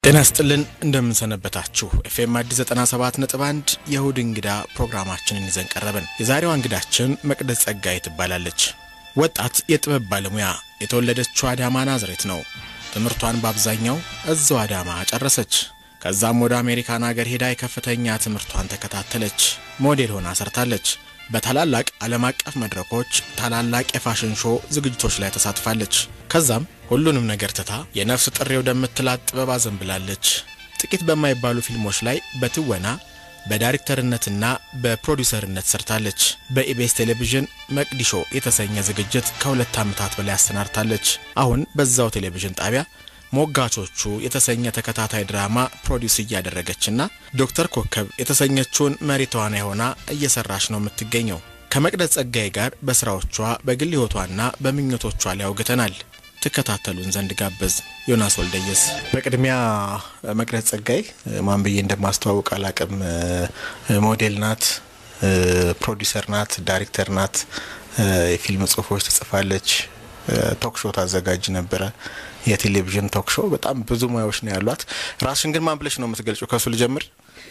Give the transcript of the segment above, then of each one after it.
ጤና ይስጥልን እንደምን ሰነበታችሁ ኤፍኤም አዲስ 97.1 የእሁድ እንግዳ ፕሮግራማችንን ይዘን ቀረብን። የዛሬው እንግዳችን መቅደስ ጸጋይ ትባላለች። ወጣት የጥበብ ባለሙያ የተወለደችው አዳማ ናዝሬት ነው። ትምህርቷን በአብዛኛው እዛው አዳማ ጨረሰች። ከዛም ወደ አሜሪካን ሀገር ሄዳ የከፍተኛ ትምህርቷን ተከታተለች። ሞዴል ሆና ሰርታለች። በታላላቅ ዓለም አቀፍ መድረኮች ታላላቅ የፋሽን ሾው ዝግጅቶች ላይ ተሳትፋለች። ከዛም ሁሉንም ነገር ትታ የነፍስ ጥሬው ደምትላት ጥበብ አዘንብላለች። ጥቂት በማይባሉ ፊልሞች ላይ በትወና በዳይሬክተርነትና በፕሮዲዩሰርነት ሰርታለች። በኢቢኤስ ቴሌቪዥን መቅዲሾ የተሰኘ ዝግጅት ከ2 ዓመታት በላይ አሰናድታለች። አሁን በዛው ቴሌቪዥን ጣቢያ ሞጋቾቹ የተሰኘ ተከታታይ ድራማ ፕሮዲዩስ እያደረገችና ዶክተር ኮከብ የተሰኘችውን መሪ ተዋናይ ሆና እየሰራች ነው የምትገኘው። ከመቅደስ ጸጋይ ጋር በስራዎቿ በግል ህይወቷና በምኞቶቿ ላይ አውግተናል። ተከታተሉን ዘንድ ጋበዝ። ዮናስ ወልደየስ። በቅድሚያ መቅደስ ጸጋይ ማን ብዬ እንደማስተዋወቅ አላቅም። ሞዴል ናት፣ ፕሮዲዩሰር ናት፣ ዳይሬክተር ናት፣ የፊልም ጽሁፎች ትጽፋለች፣ ቶክ ሾው ታዘጋጅ ነበር። የቴሌቪዥን ቶክ ሾው በጣም ብዙ ሙያዎች ነው ያሏት። ራስሽን ግን ማን ብለሽ ነው የምትገልጪው? ከሱ ልጀምር።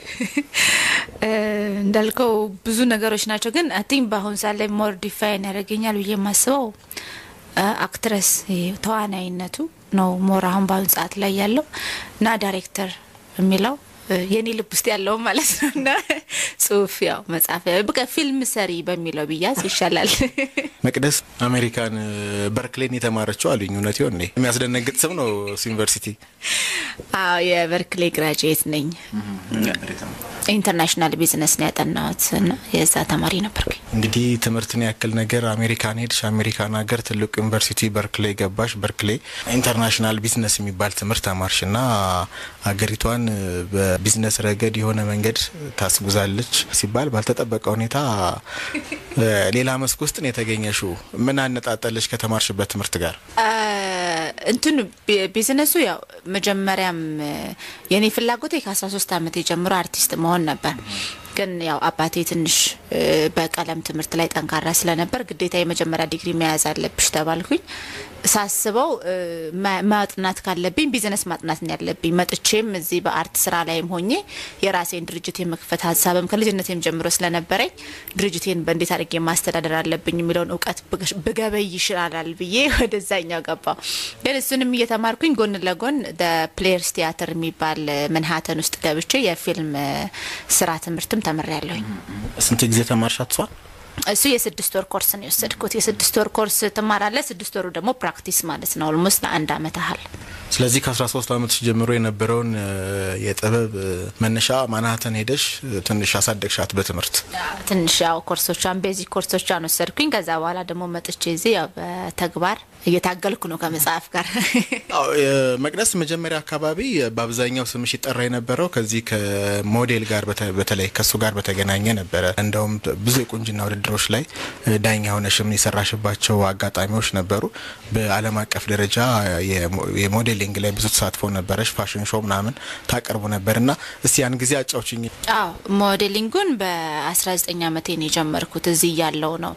እንዳልከው ብዙ ነገሮች ናቸው፣ ግን አይ ቲንክ በአሁን ሰዓት ላይ ሞር ዲፋይን ያደርገኛል ብዬ የማስበው አክትረስ ተዋናይነቱ ነው ሞር አሁን በአሁን ሰዓት ላይ ያለው እና ዳይሬክተር የሚለው የኔ ልብ ውስጥ ያለው ማለት ነውና ጽሁፍ ያው መጻፍ በቃ ፊልም ሰሪ በሚለው ቢያዝ ይሻላል። መቅደስ አሜሪካን በርክሌን የተማረችው አሉኝ። እውነት ይሆን ነው? የሚያስደነግጥ ስም ነው ዩኒቨርሲቲ። አዎ የበርክሌ ግራጁዌት ነኝ። ኢንተርናሽናል ቢዝነስ ነው ያጠናሁት እና የዛ ተማሪ ነበርኩ። እንግዲህ ትምህርትን ያክል ነገር አሜሪካን ሄድሽ፣ አሜሪካን ሀገር ትልቅ ዩኒቨርሲቲ በርክሌ ገባሽ። በርክሌ ኢንተርናሽናል ቢዝነስ የሚባል ትምህርት ተማርሽና ሀገሪቷን በቢዝነስ ረገድ የሆነ መንገድ ታስጉዛለች ሲባል ባልተጠበቀ ሁኔታ ሌላ መስክ ውስጥ ነው የተገኘሽው። ምን አነጣጣለሽ ከተማርሽበት ትምህርት ጋር? እንትን ቢዝነሱ ያው መጀመሪያም የኔ ፍላጎቴ ከ13 ዓመት ጀምሮ አርቲስት መሆን ነበር። ግን ያው አባቴ ትንሽ በቀለም ትምህርት ላይ ጠንካራ ስለነበር ግዴታ የመጀመሪያ ዲግሪ መያዝ አለብሽ ተባልኩኝ። ሳስበው ማጥናት ካለብኝ ቢዝነስ ማጥናት ነው ያለብኝ። መጥቼም እዚህ በአርት ስራ ላይም ሆኜ የራሴን ድርጅት የመክፈት ሐሳብም ከልጅነቴም ጀምሮ ስለነበረኝ ድርጅቴን በእንዴት አድርጌ ማስተዳደር አለብኝ የሚለውን ዕውቀት በገበይ ይሽራላል ብዬ ወደዛኛው ገባው። ግን እሱንም እየተማርኩኝ ጎን ለጎን ፕሌየርስ ቲያትር የሚባል መንሃተን ውስጥ ገብቼ የፊልም ስራ ትምህርትም ተመሪያለሁኝ። ስንት ጊዜ ተማርሻት? እሱ የ6 ወር ኮርስ ነው የወሰድኩት። የ6 ወር ኮርስ ተማራለህ፣ 6 ወሩ ደግሞ ፕራክቲስ ማለት ነው። ኦልሞስት ለ1 አመት ያህል። ስለዚህ ከ13 አመት ጀምሮ የነበረውን የጥበብ መነሻ ማናተን ሄደሽ ትንሽ አሳደግሻት በትምህርት? ትንሽ ያው ኮርሶቿን ቤዚክ ኮርሶቿን ወሰድኩኝ። ከዛ በኋላ ደግሞ መጥቼ እዚህ ያው በተግባር እየታገልኩ ነው ከመጽሐፍ ጋር። አዎ መቅደስ መጀመሪያ አካባቢ በአብዛኛው ስምሽ ይጠራ የነበረው ከዚህ ከሞዴል ጋር በተለይ ከሱ ጋር በተገናኘ ነበር። እንደውም ብዙ የቁንጅና ውድድሮች ላይ ዳኛ ሆነሽም የሰራሽባቸው አጋጣሚዎች ነበሩ። በዓለም አቀፍ ደረጃ የሞዴሊንግ ላይ ብዙ ተሳትፎ ነበረሽ። ፋሽን ሾው ምናምን ታቀርቡ ነበርና እስቲ ያን ጊዜ አጫውቺኝ። አዎ ሞዴሊንጉን በ19 አመቴ ነው የጀመርኩት። እዚህ ያለው ነው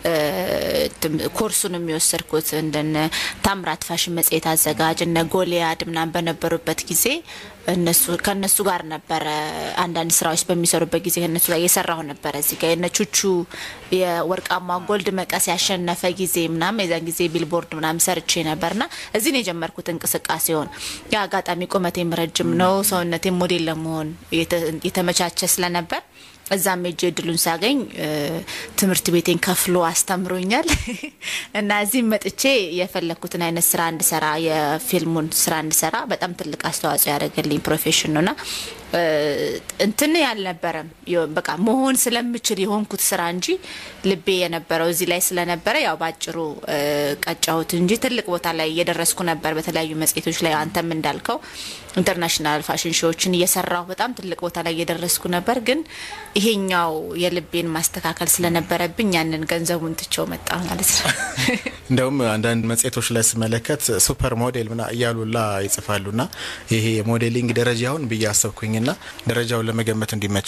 ኮርሱንም የወሰድኩት። እንደነ ታምራት ፋሽን መጽሔት አዘጋጅ እነ ጎሊያድ ምናምን በነበሩበት ጊዜ ከነሱ ጋር ነበር አንዳንድ ስራዎች በሚሰሩበት ጊዜ ከነሱ ጋር እየሰራሁ ነበር። እዚህ ጋር እነ ቹቹ የወርቃማ ጎልድ መቀስ ያሸነፈ ጊዜ ምናምን የዛን ጊዜ ቢልቦርድ ምናምን ሰርቼ ነበርና እዚህ ነው የጀመርኩት እንቅስቃሴውን። ያ አጋጣሚ ቁመቴም ረጅም ነው፣ ሰውነቴም ሞዴል ለመሆን የተመቻቸ ስለነበር እዛም እድሉን ሳገኝ ትምህርት ቤቴን ከፍሎ አስተምሮኛል እና እዚህ መጥቼ የፈለኩትን አይነት ስራ እንድሰራ የፊልሙን ስራ እንድሰራ በጣም ትልቅ አስተዋጽኦ ያደረገልኝ ፕሮፌሽን ነውና እንትን ያልነበረም በቃ መሆን ስለምችል የሆንኩት ስራ እንጂ ልቤ የነበረው እዚህ ላይ ስለነበረ ያው ባጭሩ ቀጫውት እንጂ ትልቅ ቦታ ላይ እየደረስኩ ነበር። በተለያዩ መጽሔቶች ላይ አንተም እንዳልከው ኢንተርናሽናል ፋሽን ሾዎችን እየሰራሁ በጣም ትልቅ ቦታ ላይ እየደረስኩ ነበር። ግን ይሄኛው የልቤን ማስተካከል ስለነበረብኝ ያንን ገንዘቡን ትቼው መጣሁ ማለት ነው። እንደውም አንዳንድ መጽሔቶች ላይ ስመለከት ሱፐር ሞዴል ምና እያሉላ ይጽፋሉና ይሄ ሞዴሊንግ ደረጃውን በያሰብኩኝና ደረጃውን ለመገመት እንዲመቸን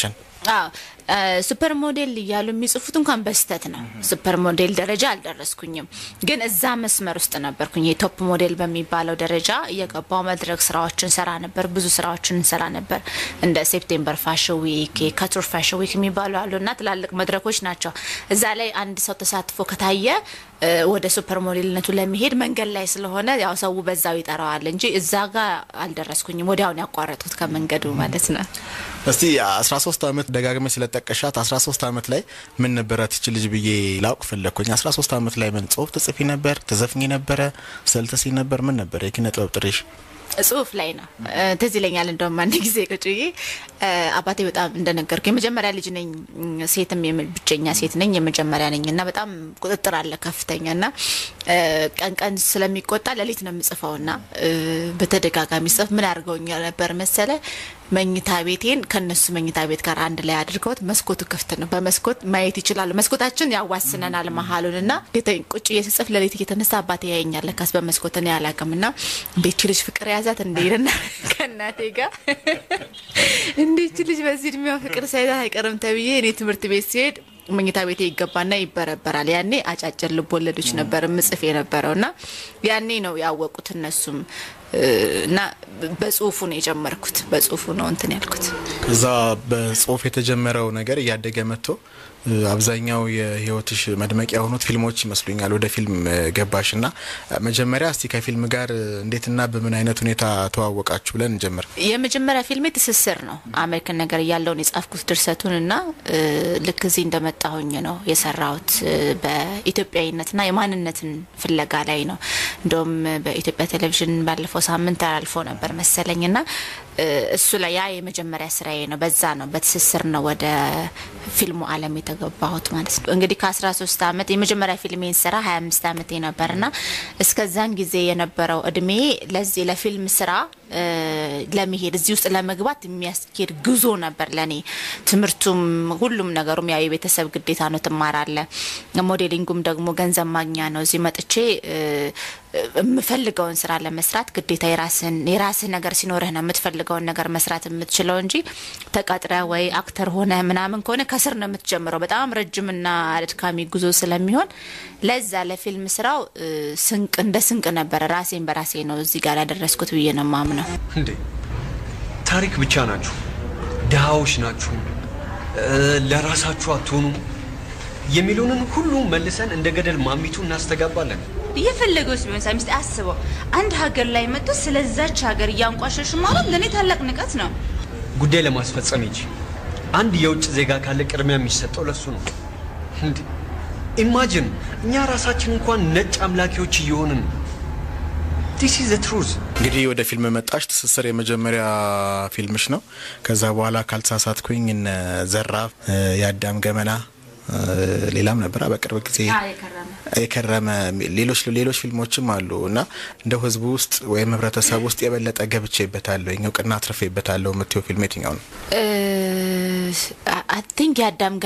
ሱፐር ሞዴል እያሉ የሚጽፉት እንኳን በስተት ነው ሱፐር ሞዴል ደረጃ አልደረስኩኝም ግን እዛ መስመር ውስጥ ነበርኩኝ የቶፕ ሞዴል በሚባለው ደረጃ የገባው መድረክ ስራዎችን ሰራ ነበር ብዙ ስራዎችን ሰራ ነበር እንደ ሴፕቴምበር ፋሽን ዊክ ካቱር ፋሽን ዊክ የሚባሉ አሉና ትላልቅ መድረኮች ናቸው እዛ ላይ አንድ ሰው ተሳትፎ ከታየ ወደ ሱፐር ሞዴልነቱ ለመሄድ መንገድ ላይ ስለሆነ ያው ሰው በዛው ይጠራዋል እንጂ እዛ ጋር አልደረስኩኝም ወዲያው ያቋረጥኩት ከመንገዱ ማለት ነው እስቲ 13 አመት ደጋግመ ስለተጠቀሻት 13 አመት ላይ ምን ነበራት እቺ ልጅ ብዬ ላውቅ ፈለኩኝ 13 አመት ላይ ምን ጽሁፍ ተጽፊ ነበር ተዘፍኚ ነበር ሰልተሲ ነበር ምን ነበር የኪነ ጥበብ ጥሪሽ ጽሁፍ ላይ ነው ትዝ ይለኛል እንደውም አንድ ጊዜ ቁጭዬ አባቴ በጣም እንደነገርኩ የመጀመሪያ ልጅ ነኝ ሴትም ብቸኛ ሴት ነኝ የመጀመሪያ ነኝና በጣም ቁጥጥር አለ ከፍተኛና ቀን ስለሚቆጣ ለሊት ነው የምጽፈውና በተደጋጋሚ ጽፍ ምን አድርገውኛል ነበር መሰለ መኝታ ቤቴን ከነሱ መኝታ ቤት ጋር አንድ ላይ አድርገውት መስኮቱ ክፍት ነው በመስኮት ማየት ይችላል መስኮታችን ያዋስነናል መሐሉንና ቁጭ እየተጽፍ ለሊት እየተነሳ አባቴ ያየኛል ለካስ በመስኮት ነው ያላቀምና ቤት ልጅ ፍቅር ያዛት እንደይልና ከናቴ ጋር እንዴት ልጅ በዚህ እድሜው ፍቅር ሳይዛ አይቀርም ተብዬ እኔ ትምህርት ቤት ሲሄድ መኝታ ቤቴ ይገባና ይበረበራል ያኔ አጫጭር ልቦለዶች ነበር ምጽፍ የነበረውና ያኔ ነው ያወቁት እነሱም እና በጽሁፉ ነው የጀመርኩት በጽሁፉ ነው እንትን ያልኩት ከዛ በጽሁፍ የተጀመረው ነገር ያደገ መጥቶ አብዛኛው የህይወትሽ መድመቂያ ሆኖት ፊልሞች ይመስሉኛል ወደ ፊልም ገባሽና መጀመሪያ እስቲ ከፊልም ጋር እንዴትና በምን አይነት ሁኔታ ተዋወቃችሁ ብለን እንጀምር የመጀመሪያ ፊልሜ ትስስር ነው አሜሪካን ነገር ያለውን የጻፍኩት ድርሰቱንና ልክ እዚህ እንደመጣሁኝ ነው የሰራሁት በኢትዮጵያዊነትና የማንነትን ፍለጋ ላይ ነው እንደውም በኢትዮጵያ ቴሌቪዥን ባለፈው ሳምንት አልፎ ነበር መሰለኝና እሱ ላይ ያ የመጀመሪያ ስራዬ ነው በዛ ነው በትስስር ነው ወደ ፊልሙ ዓለም የተገባሁት ማለት ነው እንግዲህ ከ13 አመት የመጀመሪያ ፊልሜን ስራ 25 አመቴ ነበርና እስከዛን ጊዜ የነበረው እድሜ ለዚህ ለፊልም ስራ ለመሄድ እዚህ ውስጥ ለመግባት የሚያስኬድ ጉዞ ነበር ለኔ ትምርቱም ሁሉም ነገሩም ያው የቤተሰብ ግዴታ ነው ተማራለ ሞዴሊንጉም ደግሞ ገንዘብ ማግኛ ነው እዚህ መጥቼ የምፈልገውን ስራ ለመስራት ግዴታ የራስህ ነገር ሲኖርህ ነው የምትፈልገውን ነገር መስራት የምትችለው እንጂ ተቃጥረ ወይ አክተር ሆነ ምናምን ከሆነ ከስር ነው የምትጀምረው በጣም ረጅምና አድካሚ ጉዞ ስለሚሆን ለዛ ለፊልም ስራው ስንቅ ነበር ራሴን በራሴ ነው እዚህ ጋር ያደረስኩት ብዬ ነው ማምነው እንዴ ታሪክ ብቻ ናችሁ ዳውሽ ናችሁ ለራሳችሁ አትሆኑ የሚሉንን ሁሉ መልሰን እንደ ገደል ማሚቱ እናስተጋባለን የፈለገውስ ቢሆን ሳይምስት አስበው አንድ ሀገር ላይ መጥቶ ስለዛች ሀገር ያንቋሸሽ ማለት ለኔ ታላቅ ንቀት ነው ጉዳይ ለማስፈጸም እንጂ አንድ የውጭ ዜጋ ካለ ቅድሚያ የሚሰጠው ለሱ ነው እንዴ ኢማጂን እኛ ራሳችን እንኳን ነጭ አምላኪዎች ይሆንን This is the truth እንግዲህ ወደ ፊልም መጣሽ ትስስር የመጀመሪያ ፊልምሽ ነው ከዛ በኋላ ካልተሳሳትኩኝ ዘራፍ ያዳም ገመና ሌላም ነበር በቅርብ ጊዜ የከረመ ሌሎች ፊልሞችም አሉና እንደው ህዝቡ ውስጥ ወይ ህብረተሰብ ውስጥ የበለጠ ገብቼበታለሁ እኛውቅና አትርፌበታለሁ መጥቶ ፊልም የትኛው ነው I think ያዳም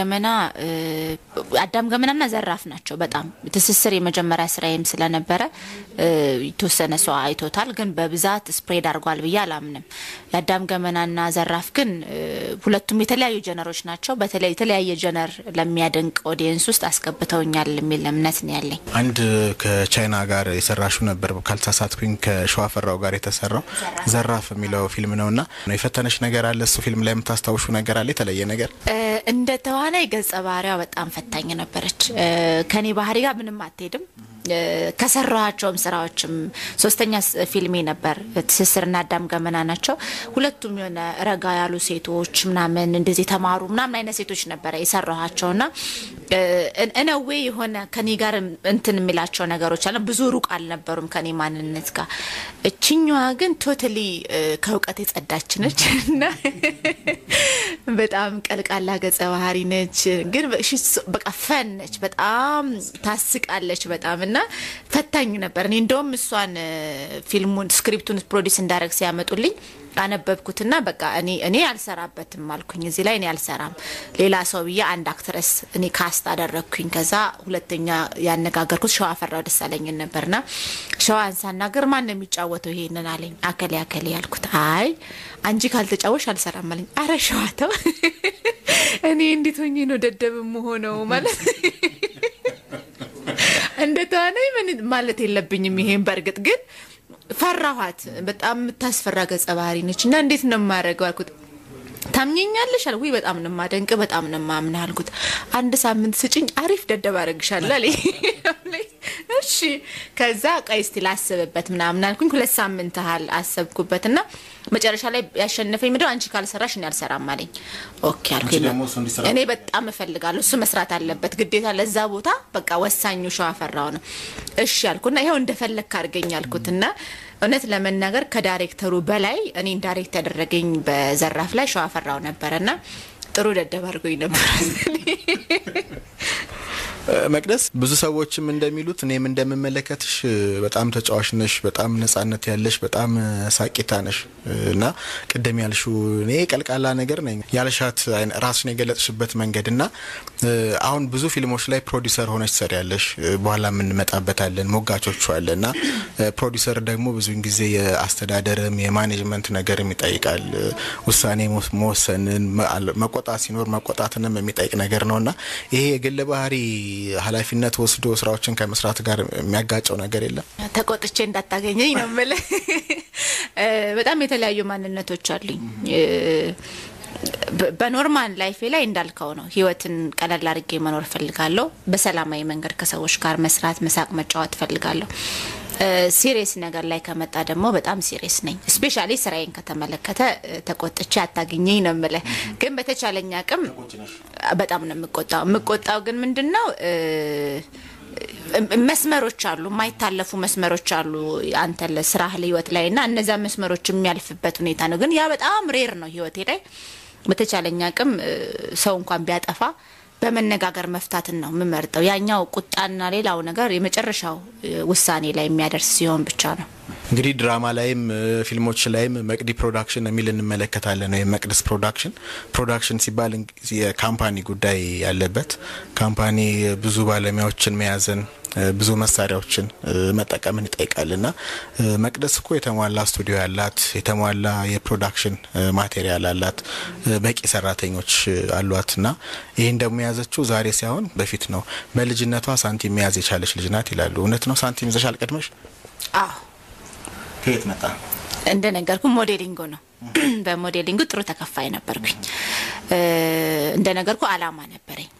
ገመናና ዘራፍ ናቸው በጣም ትስስር የመጀመሪያ ስራዬም ስለነበረ የተወሰነ ሰው አይቶታል ግን በብዛት ስፕሬድ አድርጓል ብዬ አላምንም ያዳም ገመናና ዘራፍ ግን ሁለቱም የተለያዩ ጀነሮች ናቸው በተለይ የተለያየ ጀነር ለሚያደንቅ ኦዲየንስ ውስጥ አስገብተውኛል የሚል እምነት ነው ያለኝ አንድ ከቻይና ጋር የሰራሹ ነበር ካልተሳሳትኩኝ ከሸዋፈራው ጋር የተሰራው ዘራፍ የሚለው ፊልም ነውና የፈተነሽ ነገር አለ እሱ ፊልም ላይ የምታስታውሹ ነገር አለ የተለየ ነገር እንደ ተዋናይ ገጸ ባህሪዋ በጣም ፈታኝ ነበረች ከኔ ባህሪ ጋር ምንም አትሄድም ከሰራቸው ስራዎችም ሶስተኛ ፊልሜ ነበር ትስስርና አዳም ገመና ናቸው ሁለቱም የሆነ ረጋ ያሉ ሴቶች ምናምን እንደዚህ ተማሩ ምናምን አይነት ሴቶች ነበር የሰራሃቸውና እነዌ የሆነ ከኔ ጋር እንትን የሚላቸው ነገሮች አለ ብዙ ሩቅ አልነበሩም ከኔ ማንነት ጋር እቺኛዋ ግን ቶታሊ ከውቀት የጸዳች ነች እና በጣም ቀልቃላ ገጸ ባህሪ ነች ግን በቃ ፈን ነች በጣም ታስቃለች በጣም እና ፈታኝ ነበር እኔ እንደውም እሷን ፊልሙን ስክሪፕቱን ፕሮዲዩስ እንዳረግ ሲያመጡልኝ አነበብኩትና በቃ እኔ አልሰራበትም አልኩኝ እዚህ ላይ እኔ አልሰራም ሌላ ሰው ብዬ አንድ አክትረስ እኔ ካስት አደረኩኝ ከዛ ሁለተኛ ያነጋገርኩት ሸዋፈራው ደሳለኝ ነበርና ሸዋን ሳናገር ማን ነው የሚጫወተው ይሄንን አለኝ አከለ ያልኩት አይ አንጂ ካልተጫወሽ አልሰራም አለኝ አረ ሸዋተው እኔ እንዴት ሆኜ ነው ደደብም ሆነው ማለት እንደ ተዋናይ ምን ማለት የለብኝም ይሄን በርግጥ ግን ፈራኋት በጣም ታስፈራ ገጸ ባህሪ ነች እና እንዴት ነው ማረጋው አልኩት ታምኘኛለሽ አልኩ በጣም ነው ማደንቅ በጣም ነው ማምና አልኩት አንድ ሳምንት ስጭኝ አሪፍ ደደብ አረግሻለሁ አለኝ እሺ ከዛ ቀይስቲ ላስበበት ምናምን አልኩኝ 2 ሳምንት ታህል አሰብኩበትና መጨረሻ ላይ ያሸነፈኝ ምድር አንቺ ካልሰራሽ እኔ አልሰራም አለኝ ኦኬ አልኩኝ እኔ በጣም እፈልጋለሁ እሱ መስራት አለበት ግዴታ ለዛ ቦታ በቃ ወሳኙ ሸዋ ፈራው ነው እሺ አልኩና ይሄው እንደፈለክ አርገኝ አልኩትና እውነት ለመናገር ከዳይሬክተሩ በላይ እኔ ዳይሬክት ያደረገኝ በዘራፍ ላይ ሸዋ ፈራው ነበርና ጥሩ ደደብ አርጎኝ ነበር መቅደስ ብዙ ሰዎችም እንደሚሉት እኔም እንደምመለከትሽ በጣም ተጫዋች ነሽ በጣም ነጻነት ያለሽ በጣም ሳቂታ ነሽ እና ቀደም ያልሽው እኔ ቀልቃላ ነገር ነኝ ያለሻት ራስሽን የገለጽሽበት መንገድና አሁን ብዙ ፊልሞች ላይ ፕሮዲዩሰር ሆነሽ ትሰሪያለሽ በኋላ ምን መጣበታለን ሞጋቾቹ አለና ፕሮዲዩሰር ደግሞ ብዙ ጊዜ የአስተዳደርም የማኔጅመንት ነገርም ይጠይቃል ውሳኔ መወሰንን መቆጣት ሲኖር መቆጣትንም የሚጠይቅ ነገር ነውና ይሄ የግል ባህሪ ኃላፊነት ወስዶ ስራዎችን ከመስራት ጋር የሚያጋጨው ነገር የለም ተቆጥቼ እንዳታገኘኝ ነው ማለት በጣም የተለያዩ ማንነቶች አሉኝ በኖርማል ላይፍ ላይ እንዳልከው ነው ህይወትን ቀለል አድርጌ መኖር ፈልጋለሁ በሰላማዊ መንገድ ከሰዎች ጋር መስራት መሳቅ መጫወት ፈልጋለሁ ሲሪየስ ነገር ላይ ከመጣ ደግሞ በጣም ሲሪየስ ነኝ ስፔሻሊ ስራዬን ከተመለከተ ተቆጥቼ አታገኘኝ ነው ማለት ግን በተቻለኛ አቅም በጣም ነው የምቆጣው ግን ምንድነው መስመሮች አሉ ማይታለፉ መስመሮች አሉ አንተ ለስራህ ለህይወት ላይና እነዛ መስመሮች የሚያልፍበት ሁኔታ ነው ግን ያ በጣም ሬር ነው ህይወቴ ላይ በተቻለኛ አቅም ሰው እንኳን ቢያጠፋ በመነጋገር መፍታትን ነው የምመርጠው ያኛው ቁጣና ሌላው ነገር የመጨረሻው ውሳኔ ላይ የሚያደርስ ሲሆን ብቻ ነው እንግዲህ ድራማ ላይም ፊልሞች ላይም መቅዲ ፕሮዳክሽን የሚል እንመለከታለን ነው የመቅደስ ፕሮዳክሽን ሲባል የካምፓኒ ጉዳይ ያለበት ካምፓኒ ብዙ ባለሙያዎችን መያዘን ብዙ መሳሪያዎችን መጠቀምን ይጠይቃልና መቅደስ እኮ የተሟላ ስቱዲዮ ያላት የተሟላ የፕሮዳክሽን ማቴሪያል አላት በቂ ሰራተኞች አሏትና ይሄን ደግሞ ያዘችው ዛሬ ሳይሆን በፊት ነው በልጅነቷ ሳንቲም መያዝ የቻለች ልጅ ናት ይላሉ እውነት ነው ሳንቲም ይዘሻል ቀድመሽ አዎ ከየት መጣ እንደነገርኩ ሞዴሊንግ ነው በሞዴሊንግ ጥሩ ተከፋይ ነበርኩኝ እንደነገርኩ አላማ ነበረኝ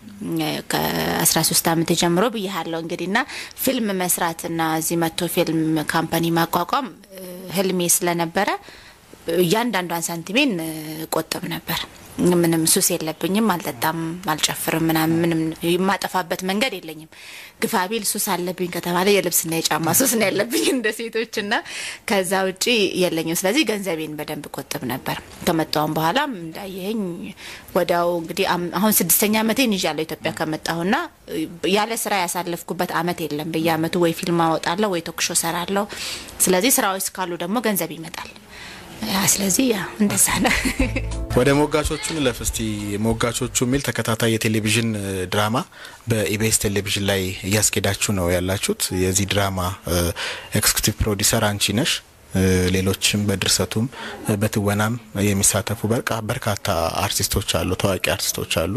ከ13 አመት ጀምሮ በየሃለው እንግዲህና ፊልም መስራትና እዚህ መጥቶ ፊልም ካምፓኒ ማቋቋም ህልሜ ስለነበረ ያንዳንዷን ሳንቲሜን ቆጥብ ነበር ምንም ሱስ የለብኝም አልጠጣም አልጨፍርም ምንም የማጠፋበት መንገድ የለኝም ግፋቢል ሱስ አለብኝ ከተባለ የልብስና የጫማ ሱስ ነው ያለብኝ እንደ ሴቶችና ከዛ ውጪ የለኝም ስለዚህ ገንዘቤን በደንብ ቆጥብ ነበር ከመጣው በኋላ እንዳየኝ ወዳው እንግዲህ አሁን 6ኛ አመቴን ይዣለሁ ኢትዮጵያ ከመጣሁና ያለ ስራ ያሳለፍኩበት አመት የለም በየአመቱ ወይ ፊልም አወጣለሁ ወይ ቶክሾ ሰራለሁ ስለዚህ ስራዎች ካሉ ደግሞ ገንዘብ ይመጣል ስለዚህ ያ እንደዛ ነው ወደ ሞጋቾቹን ለፍስቲ ሞጋቾቹ ሚል ተከታታይ የቴሌቪዥን ድራማ በኢቢኤስ ቴሌቪዥን ላይ ያስኬዳችሁ ነው ያላችሁት የዚህ ድራማ ኤክስኪዩቲቭ ፕሮዲዩሰር አንቺ ነሽ ሌሎችም በድርሰቱም በትወናም የሚሳተፉ በርካታ አርቲስቶች አሉ ታዋቂ አርቲስቶች አሉ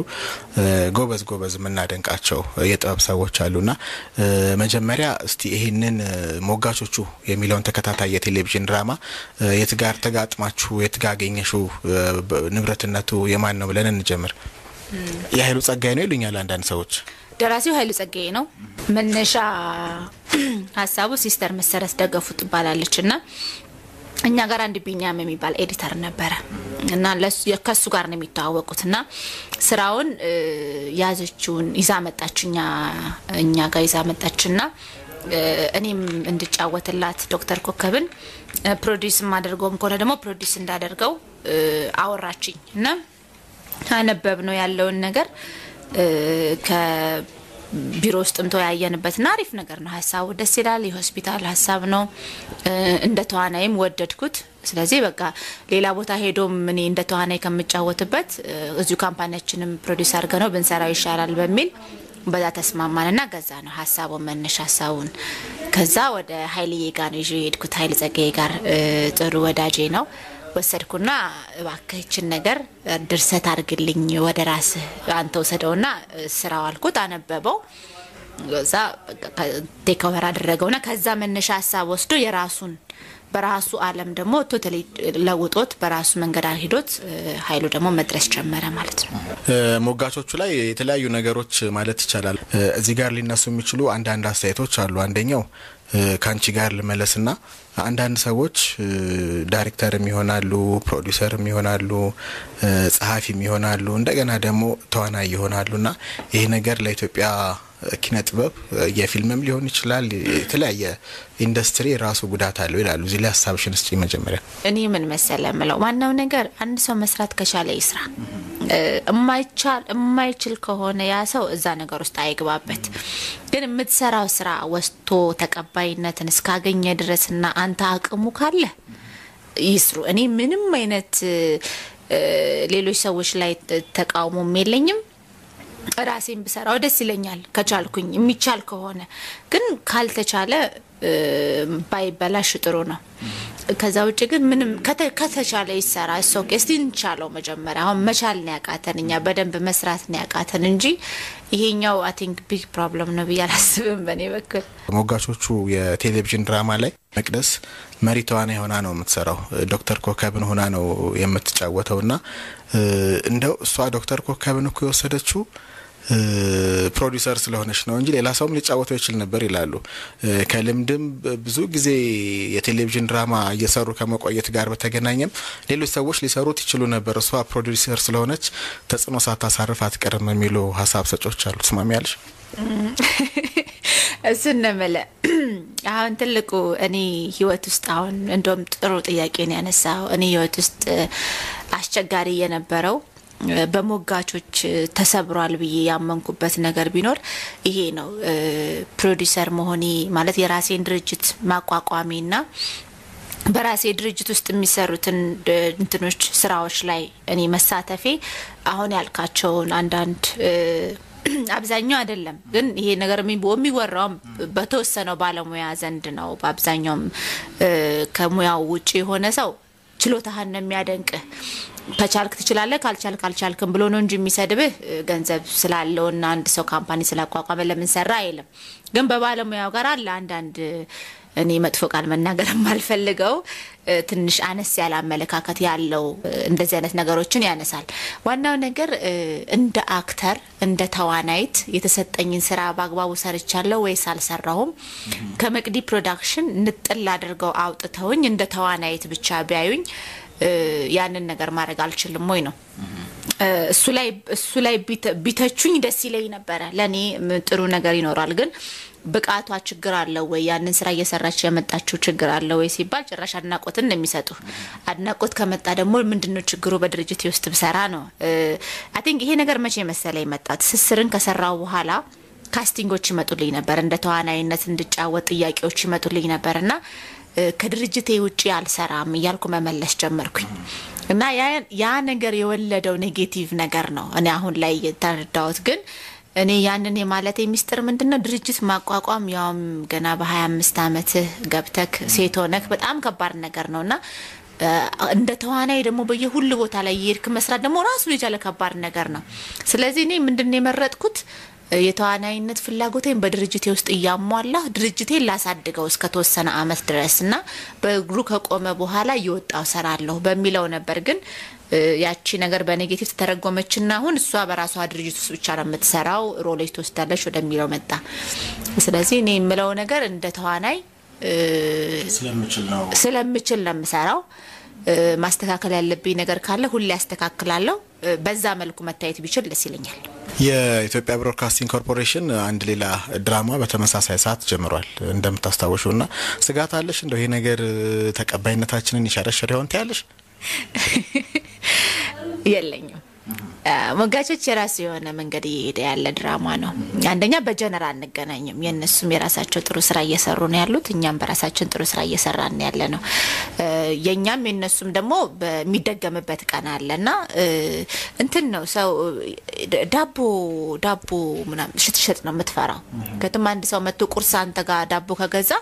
ጎበዝ ምናደንቃቸው የጥበብ ሰዎች አሉና መጀመሪያ እስቲ ይሄንን ሞጋቾቹ የሚለውን ተከታታይ የቴሌቪዥን ድራማ የትጋር ተጋጥማችሁ የትጋገኘሹ ንብረትነቱ የማን ነው ብለን እንጀምር የኃይሉ ጸጋዬ ነው ይሉኛል አንዳንድ ሰዎች ደራሲው ኃይሉ ጸጋዬ ነው መነሻ ሐሳቡ ሲስተር መሰረት ደገፉት ባላለችና እኛ ጋር አንድ ቢኛም የሚባል ኤዲተር ነበር እና ከሱ ጋር ነው የሚተዋወቁትና ስራውን ያዘችውን ይዛ መጣችኛ እኛ ጋር ይዛ መጣችና እኔም እንድጫወትላት ዶክተር ኮከብን ፕሮዲዩስ ማድረግም ኮነ ደግሞ ፕሮዲዩስ እንዳደርገው አወራችኝ እና አነበብ ነው ያለውን ነገር ከቢሮ ውስጥም ተያየንበትና አሪፍ ነገር ነው ሐሳቡ ደስ ይላል የሆስፒታል ሐሳብ ነው እንደ ተዋናይም ወደድኩት ስለዚህ በቃ ሌላ ቦታ ሄዶም እኔ እንደ ተዋናይ ከመጫወትበት እዚሁ ካምፓኒያችንም ፕሮዲዩስ አድርገነው ብንሰራው ይሻላል በሚል በዛ ተስማማንና ገዛ ነው ሐሳቡ መነሻ ሐሳቡን ከዛ ወደ ኃይልዬ ጋር ነው ሄድኩት ኃይል ጸጋዬ ጋር ጥሩ ወዳጄ ነው ወሰድኩና እባክህችን ነገር ድርሰት አድርግልኝ ወደ ራስህ አንተ ወሰደውና ስራው አልኩት አነበበው ከዛ ቴክ ኦቨር አደረገውና ከዛ መነሻ ሐሳብ ወስዶ የራሱን በራሱ ዓለም ደግሞ ቶታሊ ለውጦት በራሱ መንገድ አርሂዶት ኃይሉ ደግሞ መድረስ ጀመረ ማለት ነው ሞጋቾቹ ላይ የተለያዩ ነገሮች ማለት ይቻላል እዚህ ጋር ሊነሱ የሚችሉ አንዳንድ አስተያየቶች አሉ አንደኛው ካንቺ ጋር ለመለስና አንዳንድ ሰዎች ዳይሬክተርም ይሆናሉ ፕሮዲዩሰርም ይሆናሉ ጸሐፊም ይሆናሉ እንደገና ደግሞ ተዋናይ ይሆናሉና ይሄ ነገር ለኢትዮጵያ ኪነ ጥበብ የፊልምም ሊሆን ይችላል የተለያየ ኢንደስትሪ ራሱ ጉዳት አለው ይላሉ እዚህ ላይ ሐሳብሽን እስቲ መጀመሪያ እኔ ምን መሰለህ ማለት ዋናው ነገር አንድ ሰው መስራት ከቻለ ይስራ የማይችል ከሆነ ያ ሰው እዛ ነገር ውስጥ አይግባበት ግን የምትሰራው ስራ ወስቶ ተቀባይነትን እስካገኘ ድረስና አንተ አቅሙ ካለ ይስሩ እኔ ምንም አይነት ሌሎች ሰዎች ላይ ተቃውሞም የለኝም ራሴን በሰራው ደስ ይለኛል ከቻልኩኝ የሚቻል ከሆነ ግን ካልተቻለ ባይበላሽ ጥሩ ነው ከዛ ውጪ ግን ምንም ከተቻለ ይሰራ እስቲ እንቻለው መጀመሪያ አሁን መቻል ነው ያቃተንኛ በደንብ መስራት ነው ያቃተን እንጂ ይሄኛው አይ ቲንክ ቢግ ፕሮብለም ነው ብያላስብም በኔ በኩል ሞጋቾቹ የቴሌቪዥን ድራማ ላይ መቅደስ መሪ ተዋናይ ሆና ነው የምትሰራው ዶክተር ኮከብን ሆና ነው የምትጫወተውና እንደው እሷ ዶክተር ኮከብን እኮ የወሰደችው ፕሮዲዩሰር ስለሆነች ነው እንጂ ሌላ ሰውም ሊጫወተው ይችላል ነበር ይላሉ ከልምድም ብዙ ጊዜ የቴሌቪዥን ድራማ እየሰሩ ከመቆየት ጋር በተገናኘም ሌሎች ሰዎች ሊሰሩት ይችላሉ ነበር እሷ ፕሮዲዩሰር ስለሆነች ተጽዕኖ ሳታሳርፍ አትቀርም የሚሉ ሐሳብ ሰጮች አሉ ትስማሚያለሽ እሱነመለ አሁን ትልቁ እኔ ህይወት ውስጥ አሁን እንደም ጥሩ ጥያቄ ነው ያነሳው እኔ ህይወት ውስጥ አስቸጋሪ የነበረው በሞጋቾች ተሰብሯል ብዬ ያመንኩበት ነገር ቢኖር ይሄ ነው ፕሮዲዩሰር መሆኔ ማለት የራሴን ድርጅት ማቋቋሜና በራሴ ድርጅት ውስጥ የሚሰሩትን እንትኖች ስራዎች ላይ እኔ መሳተፌ አሁን ያልካቸውን አንዳንድ አብዛኛው አይደለም ግን ይሄ ነገር የሚወራው በተወሰነው ባለሙያ ዘንድ ነው በአብዛኛው ከሙያው ውጪ ሆነ ሰው ችሎታህን ነው የሚያደንቅ ከቻልክ ትችላለህ ካልቻልክም ብሎ ነው እንጂ የሚሰድብህ ገንዘብ ስላለውና አንድ ሰው ካምፓኒ ስላቋቋመ ለምን ሰራ አይልም ግን በባለሙያው ጋር አለ አንዳንድ እኔ መጥፎ ቃል መናገር ማልፈልገው ትንሽ አነስ ያለ አመለካከት ያለው እንደዚህ አይነት ነገሮችን ያነሳል ዋናው ነገር እንደ አክተር እንደ ተዋናይት የተሰጠኝን ስራ ባግባቡ ሰርቻለሁ ወይስ አልሰራሁም ከመቅዲ ፕሮዳክሽን ንጥል አድርገው አውጥተውኝ እንደ ተዋናይት ብቻ ቢያዩኝ ያንን ነገር ማድረግ አልችልም ወይ ነው እሱ ላይ ቢተቹኝ ደስ ይለኝ ነበር ለኔ ጥሩ ነገር ይኖራል ግን በቃቷ ችግር አለው ወይ ያንን ስራ እየሰራች ያመጣችው ችግር አለው ወይ ሲባል ጭራሽ አድናቆትን ነው የሚሰጡ አድናቆት ከመጣ ደግሞ ምንድነው ችግሩ በድርጅት ውስጥ ብሰራ ነው አይ ቲንክ ይሄ ነገር መቼ መሰለኝ መጣት ስስርን ከሰራው በኋላ ካስቲንጎች ይመጡልኝ ነበር እንደ ተዋናይነት እንድጫወት ጥያቄዎች ይመጡልኝ ነበርና ከድርጅቴ ውጪ አልሰራም ይያልኩ መመለስ ጀመርኩኝ እና ያ ነገር የወለደው ኔጌቲቭ ነገር ነው እኔ አሁን ላይ የተረዳሁት ግን እኔ ያንን የማለቴ ሚስጥር ምንድነው ድርጅት ማቋቋም ያውም ገና በ25 አመት ገብተክ ሴት ሆነክ በጣም ከባድ ነገር ነውና እንደ ተዋናይ ደግሞ በየሁሉ ቦታ ላይ ይርክ መስራት ደግሞ ራሱ የቻለ ከባድ ነገር ነው ስለዚህ እኔ ምንድነው የመረጥኩት የተዋናይነት ፍላጎቴን በድርጅቴ ውስጥ ያሟላ ድርጅቴን ላሳድገው እስከ ተወሰነ አመት ድረስና በእግሩ ከቆመ በኋላ ይወጣው ሰራለሁ በሚለው ነበር ግን ያቺ ነገር በኔጌቲቭ ተተረጎመችና አሁን እሷ በራሷ ድርጅት ውስጥ ብቻ ነው የምትሰራው ሮሌጅ ተወስዳለች ወደሚለው መጣ ስለዚህ እኔ የምለው ነገር እንደ ተዋናይ ስለምችል ነው የምሰራው ማስተካከል ያለብኝ ነገር ካለ ሁሉ ያስተካክላለሁ በዛ መልኩ መታየት ቢችል ደስ ይለኛል የኢትዮጵያ ብሮድካስቲንግ ኮርፖሬሽን አንድ ሌላ ድራማ በተመሳሳይ ሰዓት ጀምሯል እንደምታስታውሹና ስጋት አለሽ እንደው ይሄ ነገር ተቀባይነታችንን ይሻረሽር ይሆን ታያለሽ የለኝም ሞጋቾች የራሱ የሆነ መንገድ እየሄደ ያለ ድራማ ነው አንደኛ በጀነራል እንገናኝም የነሱም የራሳቸው ጥሩ ስራ እየሰሩ ነው ያሉት እኛም በራሳችን ጥሩ ስራ እየሰራን ያለ ነው የኛም የነሱም ደግሞ በሚደገምበት ቀን አለና እንትን ነው ሰው ዳቦ ምናምን ሽትሽት ነው የምትፈራው ከተማ አንድ ሰው መጥቶ ቁርስ አንተ ጋር ዳቦ ከገዛ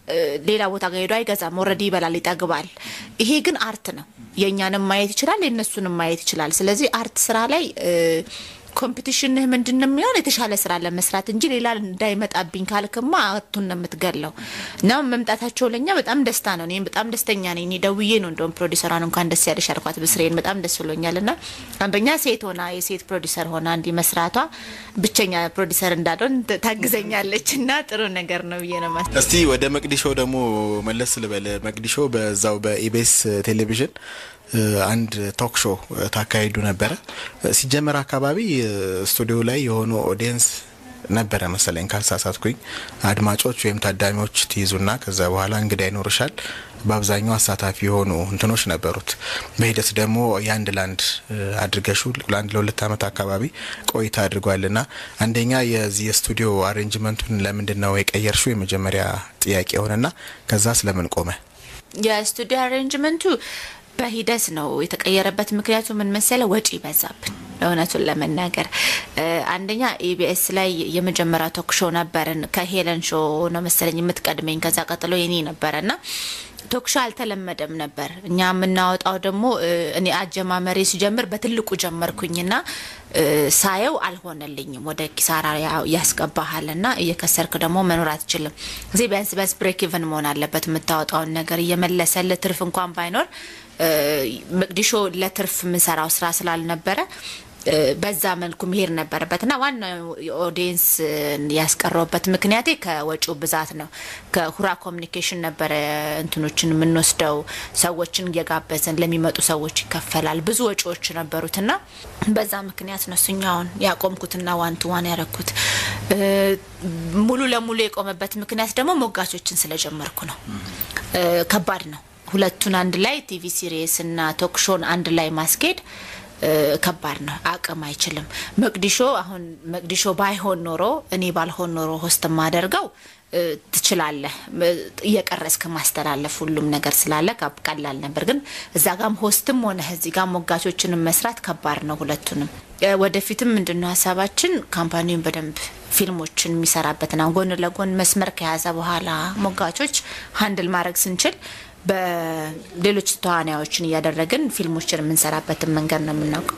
ሌላ ቦታ ጋር ሄዶ አይገዛም ኦሬዲ ይበላል ይጠግባል ይሄ ግን አርት ነው የኛንም ማየት ይችላል የነሱንም ማየት ይችላል ስለዚህ አርት ስራ ላይ ኮምፒቲሽን ምንድነው የሚሆነው የተሻለ ስራ ለመስራት እንጂ ሌላ እንዳይመጣብኝ ካልከማ አቱን ነው የምትገለው ነው መምጣታቸው ለኛ በጣም ደስታ ነው እኔም በጣም ደስተኛ ነኝ ደውዬ ነው እንደውም ፕሮዲዩሰሯን እንኳን ደስ ያለሽ አልኳት በስሬን በጣም ደስ ብሎኛልና አንደኛ ሴት ሆና የሴት ፕሮዲዩሰር ሆና እንዲ መስራቷ ብቸኛ ፕሮዲዩሰር እንዳደን ታግዘኛለችና ጥሩ ነገር ነው ይየነማስ እስቲ ወደ መቅዲሾ ደግሞ መለስ ልበለ መቅዲሾ በዛው በኢቢኤስ ቴሌቪዥን አንድ ቶክ ሾው ታካይዱ ነበር ሲጀመር አካባቢ ስቱዲዮ ላይ የሆነ ኦዲየንስ ነበር መሰለኝ ካልሳሳትኩኝ አድማጮች ወይም ታዳሚዎች ትይዙና ከዛ በኋላ እንግዳ ይኖርሻል በአብዛኛው አሳታፊ የሆኑ እንትኖች ነበሩት በሂደት ደግሞ ያንድ ላንድ አድርገሹ ለሁለት አመት አካባቢ ቆይታ አድርጓልና አንደኛ የዚህ ስቱዲዮ አሬንጅመንቱን ለምንድነው የቀየርሽው የመጀመሪያ ጥያቄ ሆነና ከዛ ስለምን ቆመ የስቱዲዮ አሬንጅመንቱ በሂደት ነው የተቀየረበት ምክንያቱ ምን መሰለ ወጪ በዛብን እውነቱን ለመናገር አንደኛ ኢቢኤስ ላይ የመጀመሪያ ቶክ ሾው ነበርን ከሄለን ሾው ነው መሰለኝ የምትቀድመኝ ከዛ ቀጥሎ የኔ ነበርና ቶክ ሾው አልተለመደም ነበር እኛ ምናወጣው ደግሞ እኔ አጀማመሬ ሲጀምር በትልቁ ጀመርኩኝና ሳየው አልሆነልኝም ወደ ኪሳራ ያስቀባሃልና እየከሰርክ ደግሞ መኖር አትችልም እዚህ ቢያንስ ብሬክ ኢቨን መሆን አለበት የምታወጣው ነገር እየመለሰለ ትርፍ እንኳን ባይኖር መቅዲሾ ለትርፍ ምንሰራው ስራ ስላልነበረ በዛ መልኩ መሄድ ነበርበትና ዋናው ኦዲየንስ ያስቀረውበት ምክንያቴ ከወጪው ብዛት ነው ከሁራ ኮሙኒኬሽን ነበር እንትኖችን ምንወስደው ሰዎችን እየጋበዘን ለሚመጡ ሰዎች ይከፈላል ብዙ ወጪዎች ነበሩትና በዛ ምክንያት ነው ስኛውን ያቆምኩትና ዋን ቱ ዋን ያረኩት ሙሉ ለሙሉ የቆመበት ምክንያት ደግሞ ሞጋቾችን ስለጀመርኩ ነው ከባድ ነው ሁለቱን አንድ ላይ ቲቪ ሲሪየስ እና ቶክ ሾውን አንድ ላይ ማስኬድ ከባድ ነው አቅም አይችልም መቅዲሾ አሁን መቅዲሾ ባይሆን ኖሮ እኔ ባልሆን ኖሮ ሆስት ማደርገው ትችላለህ እየቀረስከ ማስተላለፍ ሁሉም ነገር ስላለ ቀላል ነበር ግን እዛ ጋም ሆስትም ሆነ እዚህ ጋር ሞጋቾችን መስራት ከባድ ነው ሁለቱንም ወደፊትም ምንድነው ሐሳባችን ካምፓኒውን በደንብ ፊልሞችን የሚሰራበትና ጎን ለጎን መስመር ከያዘ በኋላ ሞጋቾች ሃንድል ማድረግ ስንችል በሌሎች ተዋናዮችን ያደረግን ፊልሞችን የምንሰራበት መንገድ ነው የምናውቀው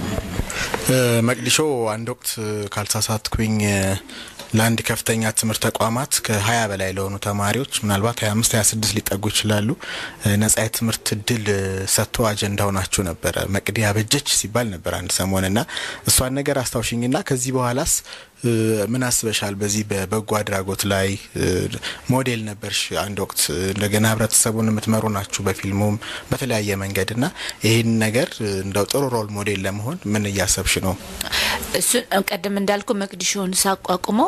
መቅዲሾ አንድ ወቅት ካልሳሳትኩኝ ላንድ ከፍተኛ ትምህርት ተቋማት ከ20 በላይ ለሆኑ ተማሪዎች ምናልባት 25 26 ሊጠጉ ይችላሉ ነፃ ትምህርት ድል ሰጥቶ አጀንዳው ናቸው ነበር መቅዲ አበጀች ሲባል ነበር አንድ ሰሞንና እሷን ነገር አስተዋሽኝና ከዚህ በኋላስ ምን አስበሻል በዚህ በበጎ አድራጎት ላይ ሞዴል ነበርሽ አንድ ወቅት እንደገና ህብረተሰቡን የምትመሩ ናችሁ በፊልሙም በተለያየ መንገድና ይሄን ነገር እንደው ጥሩ ሮል ሞዴል ለመሆን ምን ያሰብሽ ነው እሱ ቀደም እንዳልኩ መቅዲሾን ሳቋቁመው